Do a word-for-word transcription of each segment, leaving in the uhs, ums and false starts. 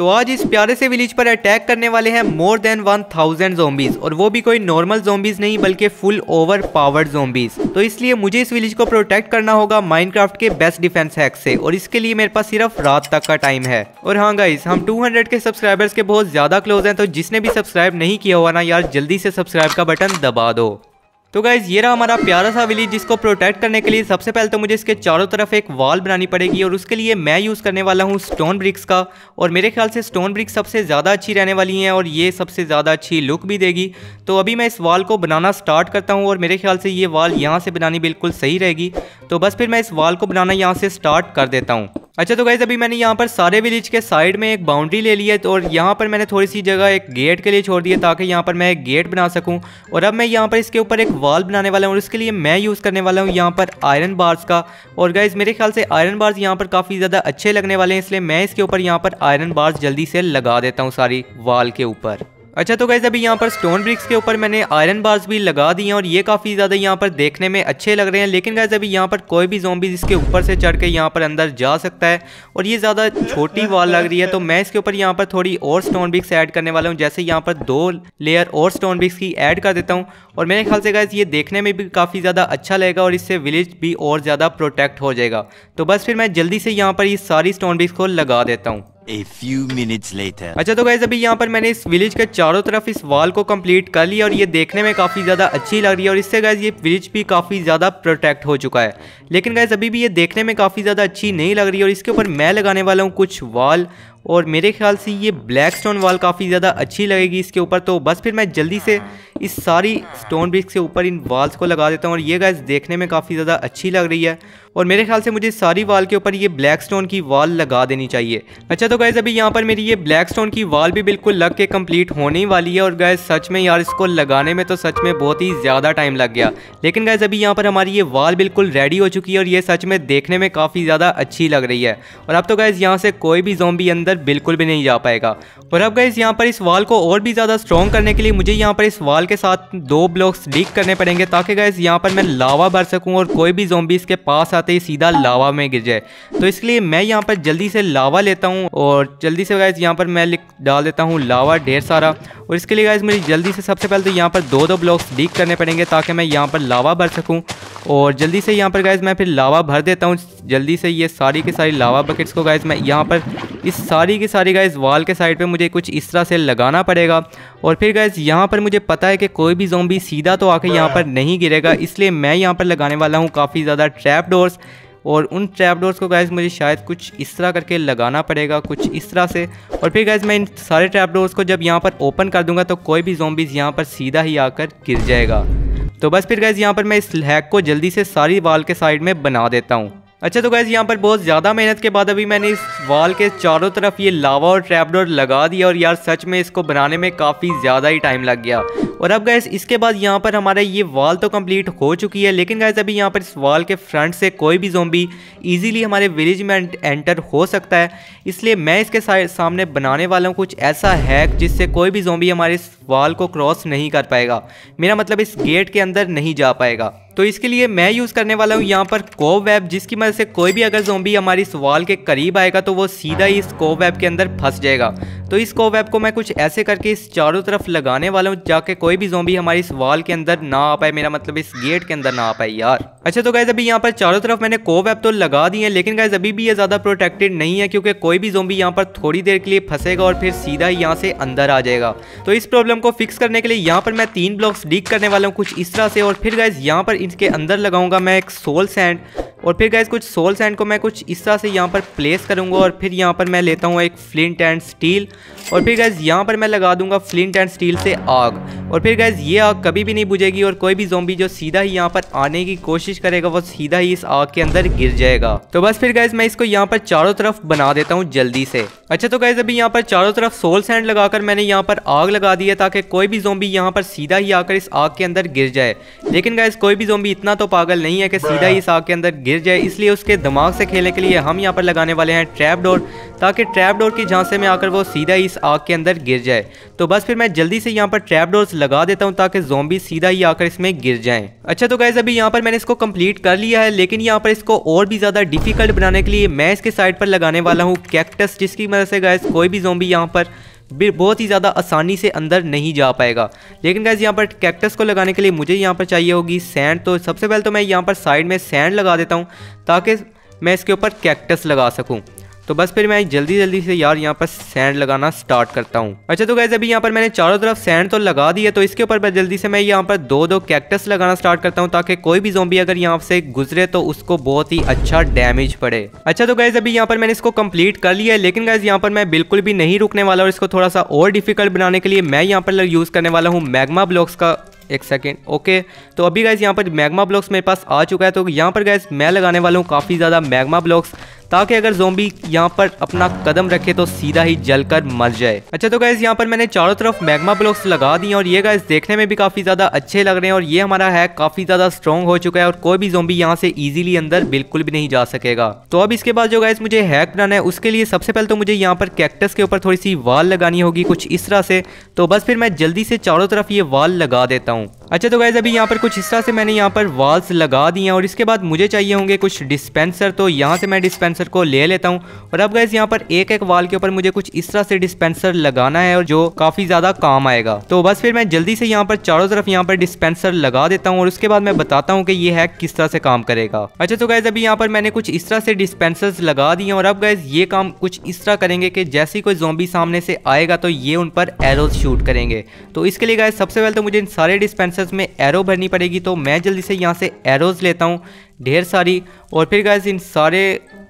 तो आज इस प्यारे से विलेज पर अटैक करने वाले हैं more than one thousand zombies, और वो भी कोई नॉर्मल ज़ॉम्बीज नहीं बल्कि फुल ओवर पावर्ड ज़ॉम्बीज। तो इसलिए मुझे इस विलेज को प्रोटेक्ट करना होगा माइनक्राफ्ट के बेस्ट डिफेंस हैक से, और इसके लिए मेरे पास सिर्फ रात तक का टाइम है। और हाँ गाइस, हम टू हंड्रेड के सब्सक्राइबर्स के बहुत ज्यादा क्लोज हैं, तो जिसने भी सब्सक्राइब नहीं किया हुआ ना यार, जल्दी से सब्सक्राइब का बटन दबा दो। तो गाइज ये रहा हमारा प्यारा सा विलेज, जिसको प्रोटेक्ट करने के लिए सबसे पहले तो मुझे इसके चारों तरफ एक वॉल बनानी पड़ेगी, और उसके लिए मैं यूज़ करने वाला हूँ स्टोन ब्रिक्स का। और मेरे ख्याल से स्टोन ब्रिक्स सबसे ज़्यादा अच्छी रहने वाली हैं, और ये सबसे ज़्यादा अच्छी लुक भी देगी। तो अभी मैं इस वॉल को बनाना स्टार्ट करता हूँ, और मेरे ख्याल से ये वॉल यहाँ से बनानी बिल्कुल सही रहेगी। तो बस फिर मैं इस वॉल को बनाना यहाँ से स्टार्ट कर देता हूँ। अच्छा तो गाइज अभी मैंने यहाँ पर सारे विलेज के साइड में एक बाउंड्री ले ली है, तो और यहाँ पर मैंने थोड़ी सी जगह एक गेट के लिए छोड़ दी है, ताकि यहाँ पर मैं एक गेट बना सकूँ। और अब मैं यहाँ पर इसके ऊपर एक वॉल बनाने वाला हूँ, और इसके लिए मैं यूज़ करने वाला हूँ यहाँ पर आयरन बार्स का। और गाइज मेरे ख्याल से आयरन बार्स यहाँ पर काफ़ी ज़्यादा अच्छे लगने वाले हैं, इसलिए मैं इसके ऊपर यहाँ पर आयरन बार्स जल्दी से लगा देता हूँ सारी वॉल के ऊपर। अच्छा तो गाइज अभी यहाँ पर स्टोन ब्रिक्स के ऊपर मैंने आयरन बार्स भी लगा दिए हैं, और ये काफ़ी ज़्यादा यहाँ पर देखने में अच्छे लग रहे हैं। लेकिन गाइज अभी यहाँ पर कोई भी ज़ॉम्बी इसके ऊपर से चढ़ के यहाँ पर अंदर जा सकता है, और ये ज़्यादा छोटी वॉल लग रही है। तो मैं इसके ऊपर यहाँ पर थोड़ी और स्टोन ब्रिक्स ऐड करने वाला हूँ, जैसे यहाँ पर दो लेयर और स्टोन ब्रिक्स की ऐड कर देता हूँ। और मेरे ख्याल से गाइज ये देखने में भी काफ़ी ज़्यादा अच्छा लगेगा, और इससे विलेज भी और ज़्यादा प्रोटेक्ट हो जाएगा। तो बस फिर मैं जल्दी से यहाँ पर ये सारी स्टोन ब्रिक्स को लगा देता हूँ। A few minutes later. अच्छा तो गाइज अभी यहाँ पर मैंने इस विलेज के चारों तरफ इस वॉल को कंप्लीट कर लिया, और ये देखने में काफ़ी ज़्यादा अच्छी लग रही है, और इससे गाइज ये विलेज भी काफ़ी ज़्यादा प्रोटेक्ट हो चुका है। लेकिन गाइज अभी भी ये देखने में काफ़ी ज़्यादा अच्छी नहीं लग रही है, और इसके ऊपर मैं लगाने वाला हूँ कुछ वॉल, और मेरे ख्याल से ये ब्लैक स्टोन वॉल काफ़ी ज़्यादा अच्छी लगेगी इसके ऊपर। तो बस फिर मैं जल्दी से इस सारी स्टोन ब्रिक्स के ऊपर इन वॉल्स को लगा देता हूँ, और ये गाइस देखने में काफ़ी ज़्यादा अच्छी लग रही है। और मेरे ख्याल से मुझे सारी वॉल के ऊपर ये ब्लैक स्टोन की वॉल लगा देनी चाहिए। अच्छा तो गाइस अभी यहाँ पर मेरी ये ब्लैक स्टोन की वॉल भी बिल्कुल लग के कंप्लीट होने वाली है, और गाइस सच में यार इसको लगाने में तो सच में बहुत ही ज़्यादा टाइम लग गया। लेकिन गाइस अभी यहाँ पर हमारी ये वॉल बिल्कुल रेडी हो चुकी है, और ये सच में देखने में काफ़ी ज़्यादा अच्छी लग रही है। और अब तो गाइस यहाँ से कोई भी ज़ॉम्बी अंदर बिल्कुल भी नहीं जा पाएगा। और अब गाइस यहाँ पर इस वॉल को और भी ज़्यादा स्ट्रॉन्ग करने के लिए मुझे यहाँ पर इस वॉल के साथ दो ब्लॉक्स डिग करने पड़ेंगे, ताकि गाइस यहाँ पर मैं लावा भर सकूँ, और कोई भी ज़ॉम्बी इसके पास आते ही सीधा लावा में गिर जाए। तो इसके लिए मैं यहाँ पर जल्दी से लावा लेता हूँ, और जल्दी से गाइस यहाँ पर मैं लिख डाल देता हूँ लावा ढेर सारा। और इसके लिए गाइस मुझे जल्दी से सबसे पहले तो यहाँ पर दो दो ब्लॉक्स डिग करने पड़ेंगे, ताकि मैं यहाँ पर लावा भर सकूँ। और जल्दी से यहाँ पर गाइस मैं फिर लावा भर देता हूँ। जल्दी से ये सारी की सारी लावा बकेट्स को गाइस मैं यहाँ पर इस सारी की सारी गाइस वॉल के साइड पे मुझे कुछ इस तरह से लगाना पड़ेगा। और फिर गाइस यहाँ पर मुझे पता है कि कोई भी ज़ॉम्बी सीधा तो आके यहाँ पर नहीं गिरेगा, इसलिए मैं यहाँ पर लगाने वाला हूँ काफ़ी ज़्यादा ट्रैप डोर्स। और उन ट्रैप डोर्स को गाइस मुझे शायद कुछ इस तरह करके लगाना पड़ेगा, कुछ इस तरह से। और फिर गाइस मैं इन सारे ट्रैप डोर्स को जब यहाँ पर ओपन कर दूंगा, तो कोई भी ज़ॉम्बीज़ यहाँ पर सीधा ही आकर गिर जाएगा। तो बस फिर गाइस यहाँ पर मैं इस हैक को जल्दी से सारी वॉल के साइड में बना देता हूँ। अच्छा तो गाइस यहाँ पर बहुत ज़्यादा मेहनत के बाद अभी मैंने इस वॉल के चारों तरफ ये लावा और ट्रैपडोर लगा दिया, और यार सच में इसको बनाने में काफ़ी ज़्यादा ही टाइम लग गया। और अब गाइस इसके बाद यहाँ पर हमारा ये वॉल तो कंप्लीट हो चुकी है, लेकिन गाइस अभी यहाँ पर इस वॉल के फ्रंट से कोई भी ज़ॉम्बी इजीली हमारे विलेज में एंटर हो सकता है। इसलिए मैं इसके सामने बनाने वाला हूँ कुछ ऐसा हैक, जिससे कोई भी ज़ॉम्बी हमारे इस वॉल को क्रॉस नहीं कर पाएगा, मेरा मतलब इस गेट के अंदर नहीं जा पाएगा। तो इसके लिए मैं यूज़ करने वाला हूँ यहाँ पर कोब वेब, जिसकी मदद से कोई भी अगर ज़ॉम्बी हमारी इस वॉल के करीब आएगा, तो वो सीधा ही इस कोब वेब के अंदर फंस जाएगा। तो इस कोब वेब को मैं कुछ ऐसे करके इस चारों तरफ लगाने वाला हूँ, जाके कोई भी ज़ॉम्बी हमारी इस वॉल के अंदर ना आ पाए, मेरा मतलब इस गेट के अंदर ना आ पाए यार। अच्छा तो गाइस अभी यहाँ पर चारों तरफ मैंने कोब वेब तो लगा दिए हैं, लेकिन गाइस अभी भी ये ज़्यादा प्रोटेक्टेड नहीं है, क्योंकि कोई भी ज़ॉम्बी यहाँ पर थोड़ी देर के लिए फंसेगा और फिर सीधा ही यहाँ से अंदर आ जाएगा। तो इस प्रॉब्लम को फिक्स करने के लिए यहाँ पर मैं तीन ब्लॉक्स डिग करने वाला हूँ कुछ इस तरह से, और फिर गाइस यहाँ पर इसके अंदर लगाऊंगा मैं एक सोल सैंड। और फिर गाइस कुछ सोल सैंड को मैं कुछ इस तरह से यहाँ पर प्लेस करूँगा, और फिर यहाँ पर मैं लेता हूँ एक फ्लिंट एंड स्टील, और फिर गाइस यहाँ पर मैं लगा दूंगा फ्लिंट एंड स्टील से आग। और फिर गाइस ये आग कभी भी नहीं बुझेगी, और कोई भी ज़ॉम्बी जो सीधा ही यहाँ पर आने की कोशिश करेगा, वो सीधा ही इस आग के अंदर गिर जाएगा। तो बस फिर गाइस मैं इसको यहाँ पर चारों तरफ बना देता हूँ जल्दी से। अच्छा तो गाइस अभी यहाँ पर चारों तरफ सोल सैंड लगाकर मैंने यहाँ पर आग लगा दी है, ताकि कोई भी ज़ॉम्बी यहाँ पर सीधा ही आकर इस आग के अंदर गिर जाए। लेकिन गाइस कोई भी ज़ॉम्बी इतना तो पागल नहीं है कि सीधा ही इस आग के अंदर गिर जाए, इसलिए उसके दिमाग से खेलने के लिए हम यहाँ पर लगाने वाले हैं ट्रैप डोर, ताकि ट्रैप डोर की झांसे में आकर वो सीधा इस आग के अंदर गिर जाए। तो बस फिर मैं जल्दी से यहाँ पर ट्रैप डोर्स लगा देता हूँ ताकि ज़ॉम्बी सीधा ही आकर इसमें गिर जाएं। अच्छा तो गाइस अभी यहाँ पर मैंने इसको कंप्लीट कर लिया है, लेकिन यहाँ पर इसको और भी ज़्यादा डिफिकल्ट बनाने के लिए मैं इसके साइड पर लगाने वाला हूँ कैक्टस, जिसकी मदद से गाइस कोई भी ज़ॉम्बी यहाँ पर बहुत ही ज़्यादा आसानी से अंदर नहीं जा पाएगा। लेकिन गाइस यहाँ पर कैक्टस को लगाने के लिए मुझे यहाँ पर चाहिए होगी सैंड। तो सबसे पहले तो मैं यहाँ पर साइड में सैंड लगा देता हूँ ताकि मैं इसके ऊपर कैक्टस लगा सकूँ। तो बस फिर मैं जल्दी जल्दी से यार यहाँ पर सैंड लगाना स्टार्ट करता हूँ। अच्छा तो गाइस अभी यहाँ पर मैंने चारों तरफ सैंड तो लगा दी है, तो इसके ऊपर जल्दी से मैं यहाँ पर दो दो कैक्टस लगाना स्टार्ट करता हूँ ताकि कोई भी ज़ॉम्बी अगर यहाँ से गुजरे तो उसको बहुत ही अच्छा डैमेज पड़े। अच्छा तो गाइस अभी यहाँ पर मैंने इसको कंप्लीट कर लिया है, लेकिन गाइस यहाँ पर मैं बिल्कुल भी नहीं रुकने वाला और इसको थोड़ा सा और डिफिकल्ट बनाने के लिए मैं यहाँ पर यूज़ करने वाला हूँ मैग्मा ब्लॉक्स का। एक सेकेंड ओके, तो अभी गाइस यहाँ पर मैग्मा ब्लॉक्स मेरे पास आ चुका है। तो यहाँ पर गाइस मैं लगाने वाला हूँ काफ़ी ज़्यादा मैग्मा ब्लॉक्स, ताकि अगर ज़ॉम्बी यहाँ पर अपना कदम रखे तो सीधा ही जलकर मर जाए। अच्छा तो गाइस यहाँ पर मैंने चारों तरफ मैग्मा ब्लॉक्स लगा दिए और ये गाइस देखने में भी काफ़ी ज़्यादा अच्छे लग रहे हैं और ये हमारा हैक काफ़ी ज़्यादा स्ट्रॉन्ग हो चुका है और कोई भी ज़ॉम्बी यहाँ से इजीली अंदर बिल्कुल भी नहीं जा सकेगा। तो अब इसके बाद जो गाइस मुझे हैक बनाना है, उसके लिए सबसे पहले तो मुझे यहाँ पर कैक्टस के ऊपर थोड़ी सी वाल लगानी होगी कुछ इस तरह से। तो बस फिर मैं जल्दी से चारों तरफ ये वाल लगा देता हूँ। अच्छा तो गाइस अभी यहाँ पर कुछ इस तरह से मैंने यहाँ पर वाल्स लगा दिए हैं और इसके बाद मुझे चाहिए होंगे कुछ डिस्पेंसर। तो यहाँ से मैं डिस्पेंसर को ले लेता हूँ और अब गाइस यहाँ पर एक एक वाल के ऊपर मुझे कुछ इस तरह से डिस्पेंसर लगाना है और जो काफी ज्यादा काम आएगा। तो बस फिर मैं जल्दी से यहाँ पर चारों तरफ यहाँ पर डिस्पेंसर लगा देता हूँ और उसके बाद मैं बताता हूँ कि ये हैक किस तरह से काम करेगा। अच्छा तो गाइस अभी यहाँ पर मैंने कुछ इस तरह से डिस्पेंसर्स लगा दिए और अब गाइस ये काम कुछ इस तरह करेंगे कि जैसे ही कोई ज़ॉम्बी सामने से आएगा तो ये उन पर एरोज शूट करेंगे। तो इसके लिए गाइस सबसे पहले तो मुझे इन सारे डिस्पेंसर्स में एरो भरनी पड़ेगी। तो मैं जल्दी से यहाँ से एरोज लेता हूँ ढेर सारी और फिर गाइस इन सारे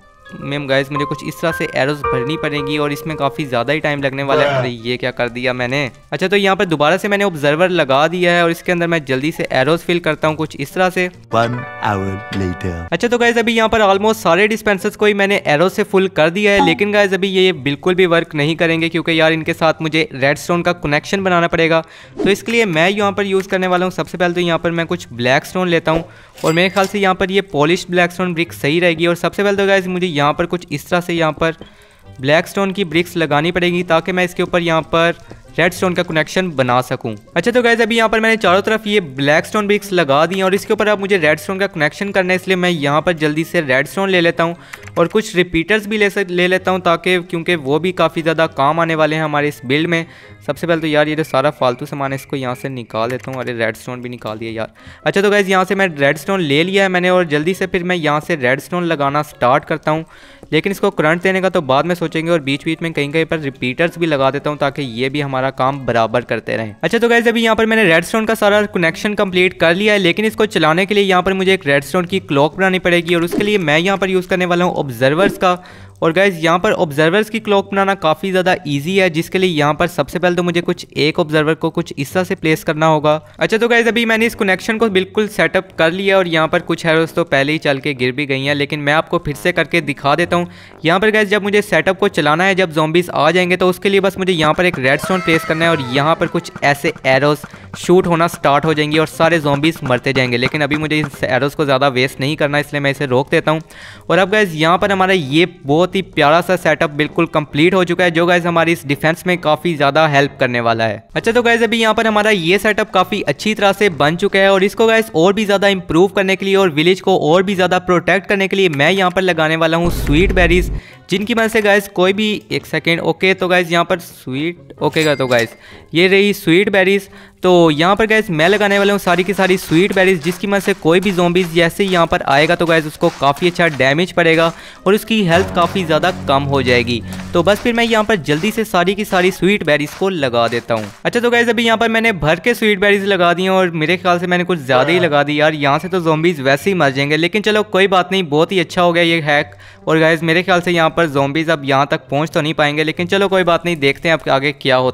मैम गाइस मुझे कुछ इस तरह से एरोज भरनी पड़ेगी और इसमें काफ़ी ज़्यादा ही टाइम लगने वाला है। अरे ये क्या कर दिया मैंने। अच्छा तो यहाँ पर दोबारा से मैंने ऑब्जर्वर लगा दिया है और इसके अंदर मैं जल्दी से एरोज फिल करता हूँ कुछ इस तरह से। One hour later. अच्छा तो गाइस अभी यहाँ पर ऑलमोस्ट सारे डिस्पेंसर्स को ही मैंने एरोज से फुल कर दिया है, लेकिन गाइस अभी ये बिल्कुल भी वर्क नहीं करेंगे क्योंकि यार इनके साथ मुझे रेडस्टोन का कनेक्शन बनाना पड़ेगा। तो इसके लिए मैं यहाँ पर यूज़ करने वाला हूँ सबसे पहले तो यहाँ पर मैं कुछ ब्लैक स्टोन लेता हूँ और मेरे ख्याल से यहाँ पर ये पॉलिश ब्लैक स्टोन ब्रिक सही रहेगी। और सबसे पहले तो गाइस मुझे यहाँ पर कुछ इस तरह से यहाँ पर ब्लैक स्टोन की ब्रिक्स लगानी पड़ेगी ताकि मैं इसके ऊपर यहाँ पर रेड स्टोन का कनेक्शन बना सकूं। अच्छा तो गाइस अभी यहाँ पर मैंने चारों तरफ ये ब्लैक स्टोन ब्रिक्स लगा दी और इसके ऊपर अब मुझे रेड स्टोन का कनेक्शन करना है, इसलिए मैं यहाँ पर जल्दी से रेड स्टोन ले लेता हूँ और कुछ रिपीटर्स भी ले ले लेता हूँ ताकि क्योंकि वो भी काफ़ी ज़्यादा काम आने वाले हैं हमारे इस बिल्ड में। सबसे पहले तो यार ये जो सारा फालतू सामान है इसको यहाँ से निकाल देता हूँ। अरे रेड स्टोन भी निकाल दिया यार। अच्छा तो गाइस यहाँ से मैं रेड स्टोन ले लिया है मैंने और जल्दी से फिर मैं यहाँ से रेड स्टोन लगाना स्टार्ट करता हूँ, लेकिन इसको करंट देने का तो बाद में सोचेंगे और बीच बीच में कहीं कहीं पर रिपीटर्स भी लगा देता हूँ ताकि ये भी हमारा काम बराबर करते रहें। अच्छा तो गाइस अभी यहाँ पर मैंने रेडस्टोन का सारा कनेक्शन कंप्लीट कर लिया है, लेकिन इसको चलाने के लिए यहाँ पर मुझे एक रेडस्टोन की क्लॉक बनानी पड़ेगी और उसके लिए मैं यहाँ पर यूज़ करने वाला हूँ ऑब्जर्वर्स का। और गाइज यहाँ पर ऑब्जर्वर्स की क्लॉक बनाना काफ़ी ज़्यादा इजी है, जिसके लिए यहाँ पर सबसे पहले तो मुझे कुछ एक ऑब्जर्वर को कुछ इस तरह से प्लेस करना होगा। अच्छा तो गाइज अभी मैंने इस कनेक्शन को बिल्कुल सेटअप कर लिया और यहाँ पर कुछ एरोस तो पहले ही चल के गिर भी गई हैं, लेकिन मैं आपको फिर से करके दिखा देता हूँ। यहाँ पर गाइज जब मुझे सेटअप को चलाना है, जब ज़ॉम्बीज़ आ जाएंगे तो उसके लिए बस मुझे यहाँ पर एक रेडस्टोन प्लेस करना है और यहाँ पर कुछ ऐसे एरोस शूट होना स्टार्ट हो जाएंगी और सारे ज़ॉम्बीज़ मरते जाएंगे। लेकिन अभी मुझे इस एरोस को ज़्यादा वेस्ट नहीं करना, इसलिए मैं इसे रोक देता हूँ। और अब गाइज यहाँ पर हमारा ये बहुत ही प्यारा सा सेटअप बिल्कुल कंप्लीट हो चुका है, जो गाइज हमारी इस डिफेंस में काफ़ी ज़्यादा हेल्प करने वाला है। अच्छा तो गाइज अभी यहाँ पर हमारा ये सेटअप काफ़ी अच्छी तरह से बन चुका है और इसको गाइज और भी ज़्यादा इंप्रूव करने के लिए और विलेज को और भी ज़्यादा प्रोटेक्ट करने के लिए मैं यहाँ पर लगाने वाला हूँ स्वीट बेरीज, जिनकी वजह से गाइज कोई भी एक सेकेंड ओके तो गाइज यहाँ पर स्वीट ओके का तो गाइज ये रही स्वीट बेरीज। तो यहाँ पर गाइज मैं लगाने वाला हूँ सारी की सारी स्वीट बेरीज, जिसकी वजह से कोई भी ज़ॉम्बीज़ जैसे ही यहाँ पर आएगा तो गाइज उसको काफ़ी अच्छा डैमेज पड़ेगा और उसकी हेल्थ काफ़ी ज़्यादा कम हो जाएगी। तो बस फिर मैं यहाँ पर जल्दी से सारी की सारी स्वीट बेरीज को लगा देता हूँ। अच्छा तो गाइज अभी यहाँ पर मैंने भर के स्वीट बेरीज लगा दी हैं और मेरे ख्याल से मैंने कुछ ज़्यादा ही लगा दी यार, यहाँ से तो ज़ॉम्बीज़ वैसे ही मर जाएंगे, लेकिन चलो कोई बात नहीं, बहुत ही अच्छा हो गया ये हैक। और गाइज मेरे ख्याल से यहाँ पर ज़ॉम्बीज़ अब यहाँ तक पहुँच तो नहीं पाएंगे, लेकिन चलो कोई बात नहीं, देखते हैं अब आगे क्या होता है।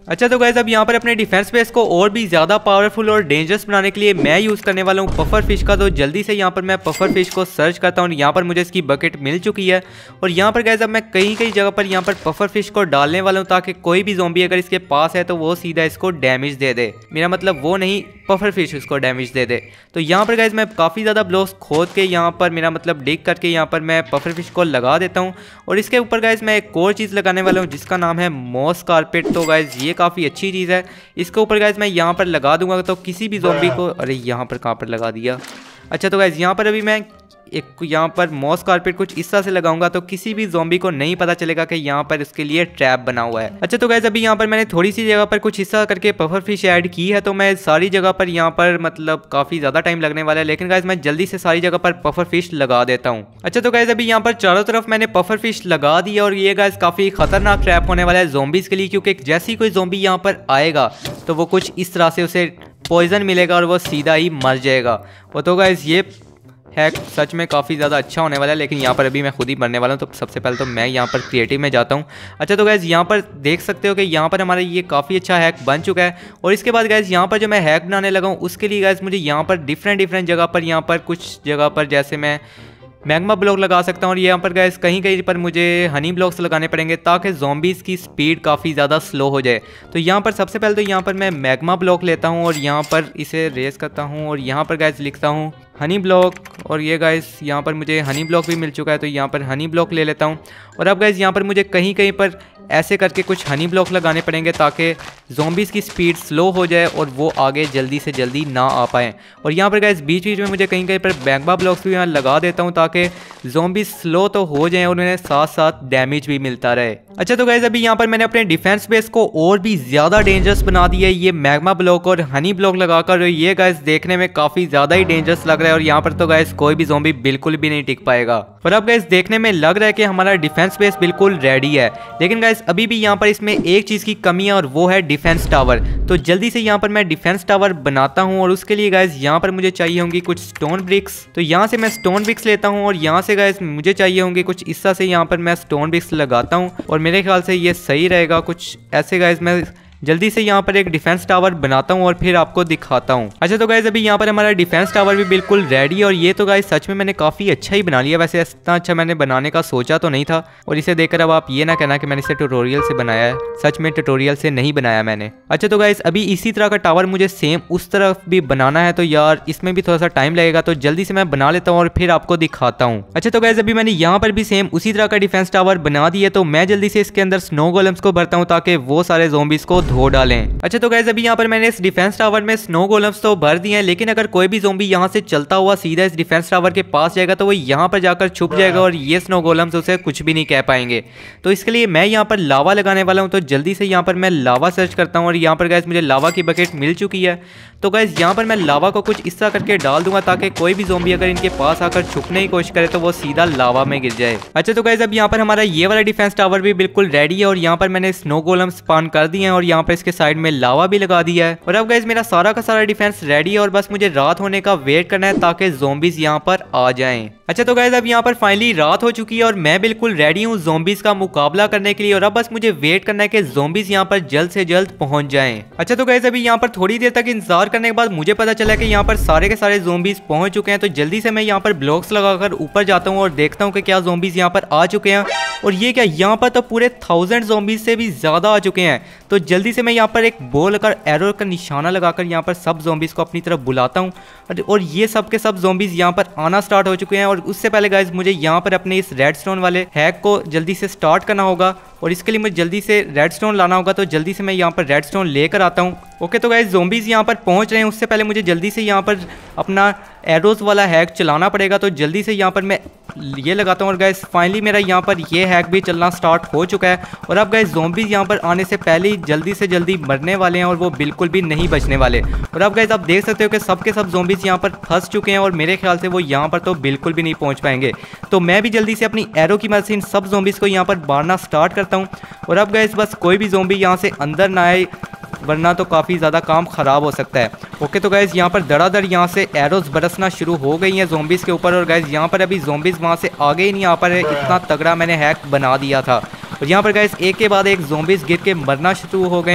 अच्छा तो गाइस अब यहाँ पर अपने डिफेंस बेस को और भी ज़्यादा पावरफुल और डेंजरस बनाने के लिए मैं यूज़ करने वाला हूँ पफर फिश का। तो जल्दी से यहाँ पर मैं पफर फिश को सर्च करता हूँ। यहाँ पर मुझे इसकी बकेट मिल चुकी है और यहाँ पर गाइस अब मैं कई कई जगह पर यहाँ पर पफर फिश को डालने वाला हूँ ताकि कोई भी ज़ॉम्बी अगर इसके पास है तो वो सीधा इसको डैमेज दे दे। मेरा मतलब वो नहीं, पफर फिश उसको डैमेज दे दे। तो यहाँ पर गाइस मैं काफ़ी ज़्यादा ब्लॉक्स खोद के यहाँ पर मेरा मतलब डिग करके यहाँ पर मैं पफर फिश को लगा देता हूँ और इसके ऊपर गाइस मैं एक और चीज़ लगाने वाला हूँ जिसका नाम है मॉस कारपेट। तो गाइस ये काफ़ी अच्छी चीज़ है। इसके ऊपर गाइस मैं यहाँ पर लगा दूंगा तो किसी भी ज़ॉम्बी को, अरे यहाँ पर कहाँ पर लगा दिया। अच्छा तो गाइस यहाँ पर अभी मैं एक यहाँ पर मॉस कारपेट कुछ इस तरह से लगाऊंगा तो किसी भी ज़ॉम्बी को नहीं पता चलेगा कि यहाँ पर इसके लिए ट्रैप बना हुआ है। अच्छा तो गाइस अभी यहाँ पर मैंने थोड़ी सी जगह पर कुछ हिस्सा करके पफर फिश ऐड की है तो मैं सारी जगह पर यहाँ पर मतलब काफ़ी ज़्यादा टाइम लगने वाला है, लेकिन गाइस मैं जल्दी से सारी जगह पर पफर फिश लगा देता हूँ। अच्छा तो गाइस अभी यहाँ पर चारों तरफ मैंने पफर फिश लगा दिया और ये गाइस काफ़ी खतरनाक ट्रैप होने वाला है ज़ॉम्बीज़ के लिए, क्योंकि जैसे ही कोई ज़ॉम्बी यहाँ पर आएगा तो वो कुछ इस तरह से उसे पॉइजन मिलेगा और वो सीधा ही मर जाएगा। वो तो गाइस ये हैक सच में काफ़ी ज़्यादा अच्छा होने वाला है, लेकिन यहाँ पर अभी मैं खुद ही मरने वाला हूँ। तो सबसे पहले तो मैं यहाँ पर क्रिएटिव में जाता हूँ। अच्छा तो गैस यहाँ पर देख सकते हो कि यहाँ पर हमारा ये काफ़ी अच्छा हैक बन चुका है और इसके बाद गैस यहाँ पर जो मैं हैक बनाने लगा हूँ उसके लिए गैस मुझे यहाँ पर डिफरेंट डिफरेंट जगह पर यहाँ पर कुछ जगह पर जैसे मैं मैग्मा ब्लॉक लगा सकता हूँ और यहाँ पर गैस कहीं कहीं पर मुझे हनी ब्लॉक्स लगाने पड़ेंगे ताकि ज़ॉम्बीज़ की स्पीड काफ़ी ज़्यादा स्लो हो जाए। तो यहाँ पर सबसे पहले तो यहाँ पर मैं मैग्मा ब्लॉक लेता हूँ और यहाँ पर इसे रेस करता हूँ और यहाँ पर गैस लिखता हूँ हनी ब्लॉक और ये गाइस यहाँ पर मुझे हनी ब्लॉक भी मिल चुका है तो यहाँ पर हनी ब्लॉक ले लेता हूँ। और अब गाइस यहाँ पर मुझे कहीं कहीं पर ऐसे करके कुछ हनी ब्लॉक लगाने पड़ेंगे ताकि ज़ॉम्बीज़ की स्पीड स्लो हो जाए और वो आगे जल्दी से जल्दी ना आ पाएँ। और यहाँ पर गाइस बीच बीच में मुझे कहीं कहीं पर मैग्मा ब्लॉक्स भी यहाँ लगा देता हूँ ताकि ज़ॉम्बीज़ स्लो तो हो जाएँ और उन्हें साथ साथ डैमेज भी मिलता रहे। अच्छा तो गाइस अभी यहाँ पर मैंने अपने डिफेंस बेस को और भी ज़्यादा डेंजरस बना दिया है ये मैग्मा ब्लॉक और हनी ब्लॉक लगाकर। ये गाइस देखने में काफ़ी ज़्यादा ही डेंजरस लग रहा है और यहाँ पर तो गाइस कोई भी ज़ॉम्बी बिल्कुल भी नहीं टिक पाएगा। और अब गाइस देखने में लग रहा है कि हमारा डिफेंस बेस बिल्कुल रेडी है, लेकिन गाइस अभी भी यहाँ पर इसमें एक चीज़ की कमी है और वो है डिफेंस टावर। तो जल्दी से यहाँ पर मैं डिफेंस टावर बनाता हूँ और उसके लिए गाइस यहाँ पर मुझे चाहिए होंगी कुछ स्टोन ब्रिक्स। तो यहाँ से मैं स्टोन ब्रिक्स लेता हूँ और यहाँ से गाइस मुझे चाहिए होंगे कुछ इस तरह से यहाँ पर मैं स्टोन ब्रिक्स लगाता हूँ और मेरे ख्याल से ये सही रहेगा। कुछ ऐसे गाइस मैं जल्दी से यहाँ पर एक डिफेंस टावर बनाता हूँ और फिर आपको दिखाता हूँ। अच्छा तो गाइस अभी यहाँ पर हमारा डिफेंस टावर भी बिल्कुल रेडी है और ये तो गाइस सच में मैंने काफ़ी अच्छा ही बना लिया। वैसे इतना अच्छा मैंने बनाने का सोचा तो नहीं था और इसे देखकर अब आप ये ना कहना कि मैंने इसे ट्यूटोरियल से बनाया है, सच में ट्यूटोरियल से नहीं बनाया मैंने। अच्छा तो गाइस अभी इसी तरह का टावर मुझे सेम उस तरफ भी बनाना है तो यार इसमें भी थोड़ा सा टाइम लगेगा, तो जल्दी से मैं बना लेता हूँ और फिर आपको दिखाता हूँ। अच्छा तो गाइस अभी मैंने यहाँ पर भी सेम उसी तरह का डिफेंस टावर बना दिया तो मैं जल्दी से इसके अंदर स्नो गोलेम्स को भरता हूँ ताकि वो सारे ज़ॉम्बीज़ को धो डालें। अच्छा तो गाइस अभी यहाँ पर मैंने इस डिफेंस टावर में स्नो गोलेम्स तो भर दिए हैं, लेकिन अगर कोई भी ज़ॉम्बी यहाँ से चलता हुआ सीधा इस डिफेंस टावर के पास जाएगा तो वो यहाँ पर जाकर छुप जाएगा और ये स्नो गोलेम्स उसे कुछ भी नहीं कह पाएंगे। तो इसके लिए मैं यहाँ पर लावा लगाने वाला हूँ। तो जल्दी से यहाँ पर मैं लावा सर्च करता हूँ और यहाँ पर गाइस मुझे लावा की बकेट मिल चुकी है। तो गाइस यहाँ पर मैं लावा को कुछ इस तरह करके डाल दूंगा ताकि कोई भी ज़ॉम्बी अगर इनके पास आकर छुपने की कोशिश करे तो वो सीधा लावा में गिर जाए। अच्छा तो गाइस अब यहाँ पर हमारा ये वाला डिफेंस टावर भी बिल्कुल रेडी है और यहाँ पर मैंने स्नो गोलम स्पॉन कर दिए हैं और यहाँ पर इसके साइड में लावा भी लगा दिया है। और अब गाइस मेरा सारा का सारा डिफेंस रेडी है और बस मुझे रात होने का वेट करना है ताकि ज़ॉम्बीज़ यहाँ पर आ जाएं। अच्छा तो गाइस अब यहाँ पर फाइनली रात हो चुकी है और मैं बिल्कुल रेडी हूँ ज़ॉम्बीज़ का मुकाबला करने के लिए और अब बस मुझे वेट करना है कि ज़ॉम्बीज़ यहाँ पर जल्द से जल्द पहुंच जाएं। अच्छा तो गाइस अभी यहाँ पर थोड़ी देर तक इंतजार करने के बाद मुझे पता चला कि यहाँ पर सारे के सारे ज़ॉम्बीज़ पहुंच चुके हैं। तो जल्दी से मैं यहाँ पर ब्लॉक्स लगाकर ऊपर जाता हूँ और देखता हूँ कि क्या ज़ॉम्बीज़ यहाँ पर आ चुके हैं। और ये क्या, यहाँ पर तो पूरे थाउजेंड ज़ॉम्बीज़ से भी ज़्यादा आ चुके हैं। तो जल्दी से मैं यहाँ पर एक बॉल कर एरो का निशाना लगाकर यहाँ पर सब ज़ॉम्बीज़ को अपनी तरफ बुलाता हूँ और ये सब के सब ज़ॉम्बीज़ यहाँ पर आना स्टार्ट हो चुके हैं। और उससे पहले गाइस मुझे यहाँ पर अपने इस रेड स्टोन वाले हैक को जल्दी से स्टार्ट करना होगा और इसके लिए मुझे जल्दी से रेड स्टोन लाना होगा। तो जल्दी से मैं यहाँ पर रेड स्टोन लेकर आता हूँ। ओके तो गाइस ज़ॉम्बीज़ यहाँ पर पहुँच रहे हैं, उससे पहले मुझे जल्दी से यहाँ पर अपना एरोज़ वाला हैक चलाना पड़ेगा। तो जल्दी से यहाँ पर मैं ये लगाता हूँ और गाइस फाइनली मेरा यहाँ पर ये हैक भी चलना स्टार्ट हो चुका है। और अब गाइस ज़ॉम्बीज़ यहाँ पर आने से पहले ही जल्दी से जल्दी मरने वाले हैं और वो बिल्कुल भी नहीं बचने वाले। और अब गाइस आप देख सकते हो कि सब के सब ज़ॉम्बीज़ यहाँ पर फंस चुके हैं और मेरे ख्याल से वो यहाँ पर तो बिल्कुल भी नहीं पहुँच पाएंगे। तो मैं भी जल्दी से अपनी एरो की मदद से इन सब ज़ॉम्बीज़ को यहाँ पर मारना स्टार्ट करता हूँ। और अब गाइस बस कोई भी ज़ॉम्बी यहाँ से अंदर ना आए वरना तो काफ़ी ज़्यादा काम ख़राब हो सकता है। ओके तो गाइज़ यहाँ पर धड़ाधड़ यहाँ से एरोज़ बरसना शुरू हो गई हैं ज़ॉम्बीज़ के ऊपर और गाइज़ यहाँ पर अभी ज़ॉम्बीज़ वहाँ से आगे ही नहीं आ पा रहे, इतना तगड़ा मैंने हैक बना दिया था। और यहाँ पर गाइज़ एक के बाद एक ज़ॉम्बीज़ गिर के मरना शुरू हो गए हैं।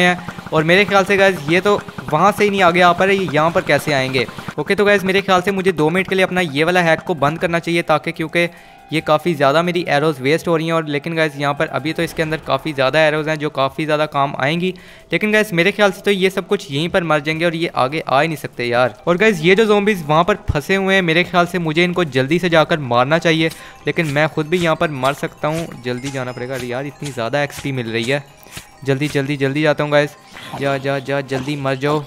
और मेरे ख्याल से गाइज ये तो वहाँ से ही नहीं आगे आ पा रहे, यहाँ पर कैसे आएंगे। ओके तो गाइज मेरे ख्याल से मुझे दो मिनट के लिए अपना ये वाला हैक को बंद करना चाहिए, ताकि क्योंकि ये काफ़ी ज़्यादा मेरी एरोज़ वेस्ट हो रही हैं। और लेकिन गाइस यहाँ पर अभी तो इसके अंदर काफ़ी ज़्यादा एरोज़ हैं जो काफ़ी ज़्यादा काम आएंगी, लेकिन गाइस मेरे ख्याल से तो ये सब कुछ यहीं पर मर जाएंगे और ये आगे आ ही नहीं सकते यार। और गाइस ये जो ज़ॉम्बीज़ वहाँ पर फंसे हुए हैं, मेरे ख्याल से मुझे इनको जल्दी से जाकर मारना चाहिए, लेकिन मैं खुद भी यहाँ पर मर सकता हूँ। जल्दी जाना पड़ेगा यार, इतनी ज़्यादा एक्सपी मिल रही है। जल्दी जल्दी जल्दी जाता हूँ गाइस, जा जा जा जल्दी मर जाओ।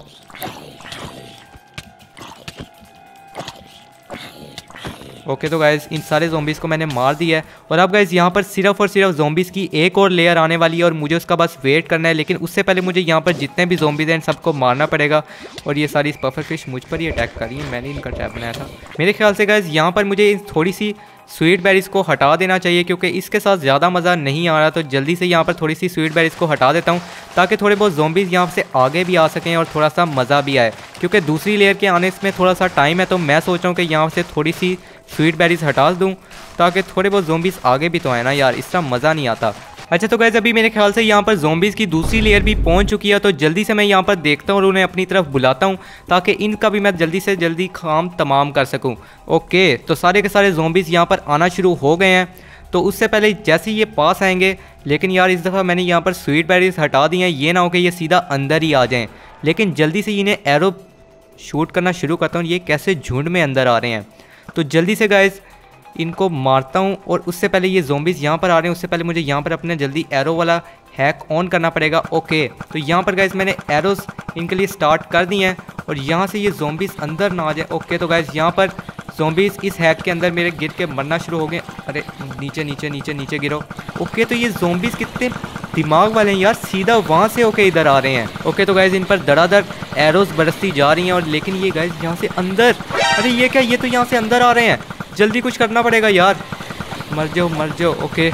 ओके तो गाइज़ इन सारे ज़ॉम्बीज़ को मैंने मार दिया है। और अब गाइज़ यहाँ पर सिर्फ और सिर्फ ज़ॉम्बीज़ की एक और लेयर आने वाली है और मुझे उसका बस वेट करना है। लेकिन उससे पहले मुझे यहाँ पर जितने भी ज़ॉम्बीज़ हैं इन सबको मारना पड़ेगा। और ये सारी पफर फिश मुझ पर ही अटैक कर रही है, मैंने इनका ट्रैप बनाया था। मेरे ख्याल से गाइज़ यहाँ पर मुझे थोड़ी सी स्वीट बेरीज़ को हटा देना चाहिए, क्योंकि इसके साथ ज़्यादा मज़ा नहीं आ रहा। तो जल्दी से यहाँ पर थोड़ी सी स्वीट बेरीज़ को हटा देता हूँ, ताकि थोड़े बहुत ज़ॉम्बीज़ यहाँ से आगे भी आ सकें और थोड़ा सा मज़ा भी आए, क्योंकि दूसरी लेयर के आने में थोड़ा सा टाइम है। तो मैं सोच रहा हूँ कि यहाँ से थोड़ी सी स्वीट बेरीज़ हटा दूँ, ताकि थोड़े बहुत ज़ॉम्बीज़ आगे भी तो आए ना यार, इसका मज़ा नहीं आता। अच्छा तो गाइस अभी मेरे ख्याल से यहाँ पर ज़ॉम्बीज़ की दूसरी लेयर भी पहुँच चुकी है, तो जल्दी से मैं यहाँ पर देखता हूँ और उन्हें अपनी तरफ बुलाता हूँ, ताकि इनका भी मैं जल्दी से जल्दी काम तमाम कर सकूँ। ओके तो सारे के सारे ज़ॉम्बीज़ यहाँ पर आना शुरू हो गए हैं। तो उससे पहले जैसे ये पास आएंगे, लेकिन यार इस दफ़ा मैंने यहाँ पर स्वीट बेरीज़ हटा दी हैं, ये ना हो कि ये सीधा अंदर ही आ जाएँ। लेकिन जल्दी से इन्हें एरो शूट करना शुरू करता हूँ, ये कैसे झुंड में अंदर आ रहे हैं। तो जल्दी से गाइस इनको मारता हूँ। और उससे पहले ये ज़ॉम्बीज़ यहाँ पर आ रहे हैं, उससे पहले मुझे यहाँ पर अपने जल्दी एरो वाला हैक ऑन करना पड़ेगा। ओके तो यहाँ पर गाइस मैंने एरोज़ इनके लिए स्टार्ट कर दिए हैं और यहाँ से ये ज़ॉम्बीज़ अंदर ना आ जाए। ओके तो गाइस यहाँ पर ज़ॉम्बीज़ इस हैक के अंदर मेरे गिर के मरना शुरू हो गए। अरे नीचे नीचे नीचे नीचे गिरो। ओके तो ये ज़ॉम्बीज़ कितने दिमाग वाले हैं यार, सीधा वहाँ से होके इधर आ रहे हैं। ओके तो गाइस इन पर धड़ाधड़ एरोज़ बरसती जा रही हैं। और लेकिन ये गाइस यहाँ से अंदर, अरे ये क्या, ये तो यहाँ से अंदर आ रहे हैं। जल्दी कुछ करना पड़ेगा यार, मर जाओ मर जाओ। ओके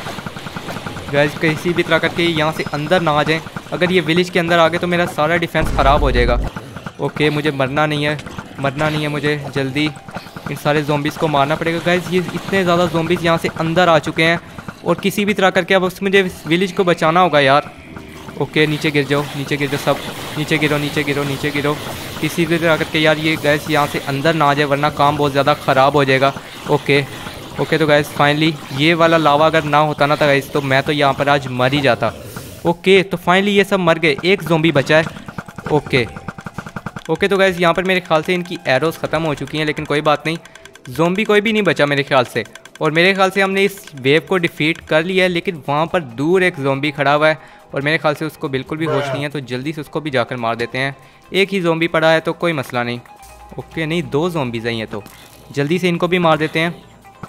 गाइस किसी भी तरह करके यहाँ से अंदर ना आ जाएं। अगर ये विलेज के अंदर आ गए तो मेरा सारा डिफेंस ख़राब हो जाएगा। ओके मुझे मरना नहीं है, मरना नहीं है मुझे, जल्दी इन सारे ज़ॉम्बीज़ को मारना पड़ेगा। गाइस ये इतने ज़्यादा ज़ॉम्बीज़ यहाँ से अंदर आ चुके हैं और किसी भी तरह करके अब उस मुझे विलेज को बचाना होगा यार। ओके नीचे गिर जाओ, नीचे गिर जाओ सब, नीचे गिरो नीचे गिरो नीचे गिरो किसी भी तरह करके यार। ये गैस यहाँ से अंदर ना आ जाए, वरना काम बहुत ज़्यादा ख़राब हो जाएगा। ओके ओके तो गैस फाइनली ये वाला लावा अगर ना होता ना था गैस, तो मैं तो यहाँ पर आज मर ही जाता। ओके तो फाइनली ये सब मर गए, एक ज़ॉम्बी बचा है। ओके ओके तो गैस यहाँ पर मेरे ख्याल से इनकी एरोज़ ख़त्म हो चुकी हैं, लेकिन कोई बात नहीं, ज़ॉम्बी कोई भी नहीं बचा मेरे ख्याल से। और मेरे ख्याल से हमने इस वेव को डिफीट कर लिया है, लेकिन वहाँ पर दूर एक ज़ॉम्बी खड़ा हुआ है और मेरे ख्याल से उसको बिल्कुल भी होश नहीं है। तो जल्दी से उसको भी जाकर मार देते हैं। एक ही ज़ॉम्बी पड़ा है तो कोई मसला नहीं। ओके नहीं, दो ज़ॉम्बीज़ हैं ये, तो जल्दी से इनको भी मार देते हैं।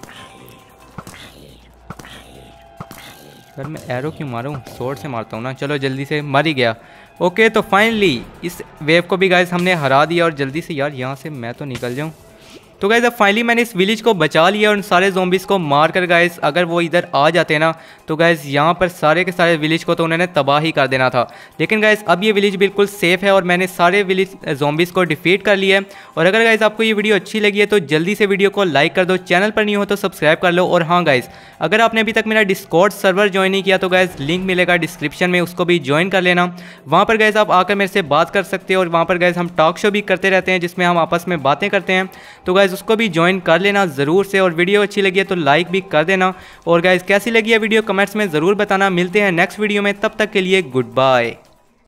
सर मैं एरो क्यों मारूं, स्वॉर्ड से मारता हूँ ना। चलो जल्दी से, मर ही गया। ओके तो फाइनली इस वेव को भी गाइस हमने हरा दिया। और जल्दी से यार यहाँ से मैं तो निकल जाऊँ। तो गाइस अब फाइनली मैंने इस विलेज को बचा लिया और उन सारे ज़ॉम्बीज़ को मार कर गाइस अगर वो इधर आ जाते ना, तो गाइस यहाँ पर सारे के सारे विलेज को तो उन्होंने तबाह ही कर देना था। लेकिन गाइस अब ये विलेज बिल्कुल सेफ़ है और मैंने सारे विलेज ज़ॉम्बीज़ को डिफीट कर लिया है। और अगर गाइस आपको ये वीडियो अच्छी लगी है तो जल्दी से वीडियो को लाइक कर दो, चैनल पर नहीं हो तो सब्सक्राइब कर लो। और हाँ गाइस, अगर आपने अभी तक मेरा डिस्कॉर्ड सर्वर ज्वाइन नहीं किया तो गाइस लिंक मिलेगा डिस्क्रिप्शन में, उसको भी ज्वाइन कर लेना। वहाँ पर गाइस आप आकर मेरे से बात कर सकते हो और वहाँ पर गाइस हम टॉक शो भी करते रहते हैं जिसमें हम आपस में बातें करते हैं। तो गाइस उसको भी ज्वाइन कर लेना ज़रूर से। और वीडियो अच्छी लगी है तो लाइक भी कर देना। और गाइस कैसी लगी है वीडियो कमेंट्स में ज़रूर बताना। मिलते हैं नेक्स्ट वीडियो में, तब तक के लिए गुड बाय।